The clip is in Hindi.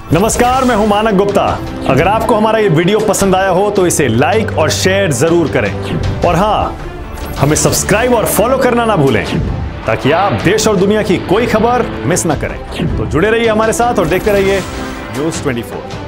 नमस्कार, मैं हूं मानक गुप्ता। अगर आपको हमारा ये वीडियो पसंद आया हो तो इसे लाइक और शेयर जरूर करें और हाँ, हमें सब्सक्राइब और फॉलो करना ना भूलें ताकि आप देश और दुनिया की कोई खबर मिस ना करें। तो जुड़े रहिए हमारे साथ और देखते रहिए न्यूज़ 24।